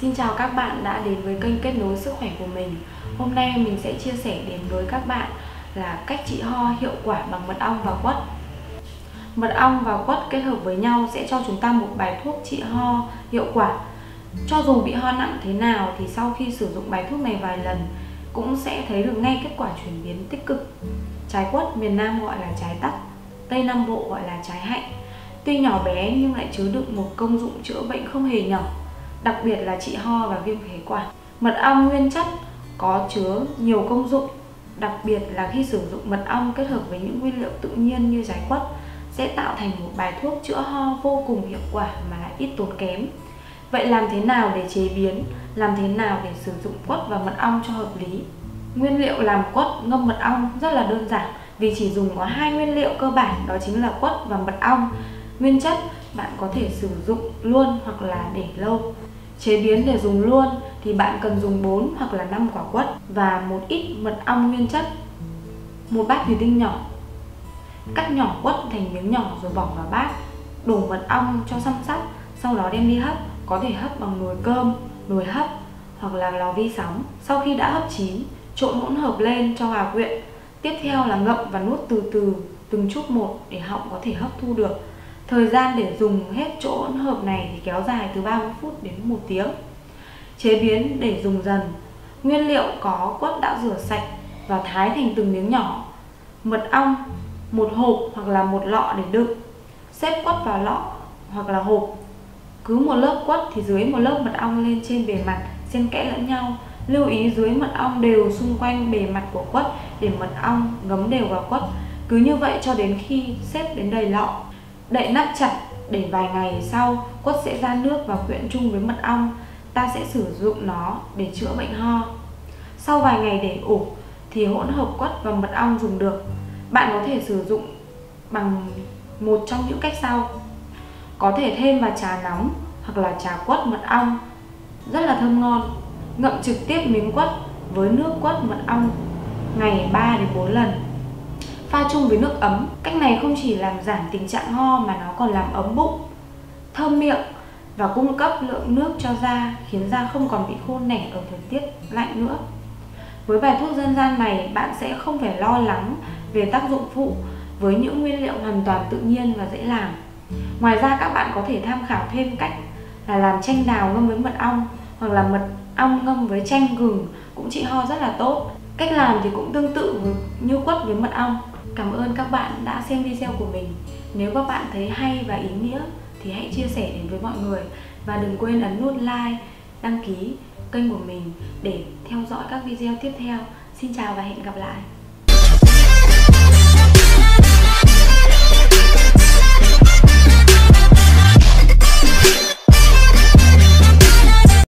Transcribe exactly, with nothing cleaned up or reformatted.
Xin chào các bạn đã đến với kênh Kết nối sức khỏe của mình. Hôm nay mình sẽ chia sẻ đến với các bạn là cách trị ho hiệu quả bằng mật ong và quất. Mật ong và quất kết hợp với nhau sẽ cho chúng ta một bài thuốc trị ho hiệu quả. Cho dù bị ho nặng thế nào thì sau khi sử dụng bài thuốc này vài lần cũng sẽ thấy được ngay kết quả chuyển biến tích cực. Trái quất miền Nam gọi là trái tắc, Tây Nam Bộ gọi là trái hạnh. Tuy nhỏ bé nhưng lại chứa đựng một công dụng chữa bệnh không hề nhỏ, đặc biệt là trị ho và viêm phế quản. Mật ong nguyên chất có chứa nhiều công dụng, đặc biệt là khi sử dụng mật ong kết hợp với những nguyên liệu tự nhiên như trái quất sẽ tạo thành một bài thuốc chữa ho vô cùng hiệu quả mà lại ít tốn kém. Vậy làm thế nào để chế biến, làm thế nào để sử dụng quất và mật ong cho hợp lý? Nguyên liệu làm quất ngâm mật ong rất là đơn giản vì chỉ dùng có hai nguyên liệu cơ bản, đó chính là quất và mật ong. Nguyên chất bạn có thể sử dụng luôn hoặc là để lâu. Chế biến để dùng luôn thì bạn cần dùng bốn hoặc là năm quả quất và một ít mật ong nguyên chất. Một bát thủy tinh nhỏ, cắt nhỏ quất thành miếng nhỏ rồi bỏ vào bát, đổ mật ong cho săn sắt, sau đó đem đi hấp. Có thể hấp bằng nồi cơm, nồi hấp hoặc là lò vi sóng. Sau khi đã hấp chín, trộn hỗn hợp lên cho hòa quyện. Tiếp theo là ngậm và nuốt từ từ từng chút một để họng có thể hấp thu được. Thời gian để dùng hết chỗ hỗn hợp này thì kéo dài từ ba mươi phút đến một tiếng. Chế biến để dùng dần. Nguyên liệu có quất đã rửa sạch và thái thành từng miếng nhỏ. Mật ong một hộp hoặc là một lọ để đựng. Xếp quất vào lọ hoặc là hộp. Cứ một lớp quất thì dưới một lớp mật ong lên trên bề mặt, xen kẽ lẫn nhau. Lưu ý dưới mật ong đều xung quanh bề mặt của quất để mật ong ngấm đều vào quất. Cứ như vậy cho đến khi xếp đến đầy lọ. Đậy nắp chặt để vài ngày sau quất sẽ ra nước và quyện chung với mật ong. Ta sẽ sử dụng nó để chữa bệnh ho. Sau vài ngày để ủ thì hỗn hợp quất và mật ong dùng được. Bạn có thể sử dụng bằng một trong những cách sau. Có thể thêm vào trà nóng hoặc là trà quất mật ong, rất là thơm ngon. Ngậm trực tiếp miếng quất với nước quất mật ong ngày ba đến bốn lần. Pha chung với nước ấm. Cách này không chỉ làm giảm tình trạng ho mà nó còn làm ấm bụng, thơm miệng và cung cấp lượng nước cho da, khiến da không còn bị khô nẻ ở thời tiết lạnh nữa. Với bài thuốc dân gian này, bạn sẽ không phải lo lắng về tác dụng phụ với những nguyên liệu hoàn toàn tự nhiên và dễ làm. Ngoài ra các bạn có thể tham khảo thêm cách là làm chanh đào ngâm với mật ong hoặc là mật ong ngâm với chanh gừng cũng trị ho rất là tốt. Cách làm thì cũng tương tự như quất với mật ong. Cảm ơn các bạn đã xem video của mình. Nếu các bạn thấy hay và ý nghĩa thì hãy chia sẻ đến với mọi người. Và đừng quên ấn nút like, đăng ký kênh của mình để theo dõi các video tiếp theo. Xin chào và hẹn gặp lại.